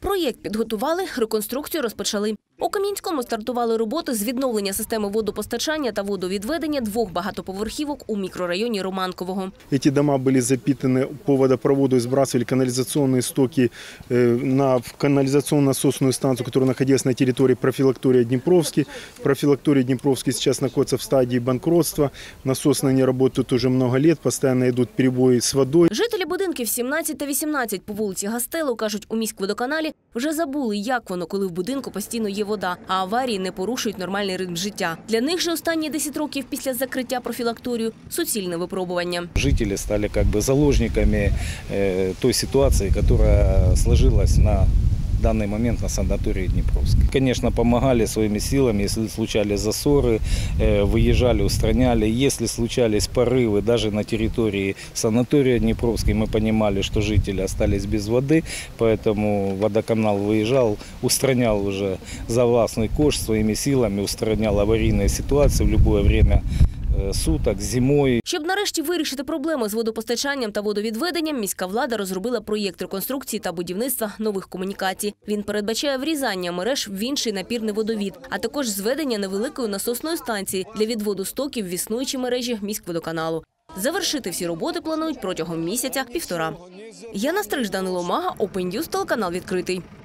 Проєкт підготували, реконструкцію розпочали. У Кам'янському стартували роботи з відновлення системи водопостачання та водовідведення двох багатоповерхівок у мікрорайоні Романкового. Эти дома были запитаны по водопроводу и сбрасывали канализационные стоки на канализационно-насосную станцию, которая находилась на территории профилактория Днепровский. Профилактория Днепровский сейчас находится в стадии банкротства. Насосные не работают уже много лет, постоянно идут перебои с водой. Жителі будинків 17 та 18 по вулиці Гастелу, кажуть, у міськводоканалі вже забули, як воно, коли в будинку постійно є вода, а аварії не порушують нормальний ритм життя. Для них же останні 10 років після закриття профілакторію – суцільне випробування. Жители стали заложниками той ситуации, которая сложилась на данный момент на санатории Днепровский. Конечно, помогали своими силами, если случались засоры, выезжали, устраняли. Если случались порывы даже на территории санатория Днепровский, мы понимали, что жители остались без воды, поэтому водоканал выезжал, устранял уже за властный кошт своими силами, устранял аварийные ситуации в любое время суток, зимою. Щоб нарешті вирішити проблему з водопостачанням та водовідведенням, міська влада розробила проєкт реконструкції та будівництва нових комунікацій. Він передбачає врізання мереж в інший напірний водовід, а також зведення невеликої насосної станції для відводу стоків в існуючі мережі міськводоканалу. Завершити всі роботи планують протягом місяця-півтора. Яна Стриж, Данило Мага, Open News, телеканал «Відкритий».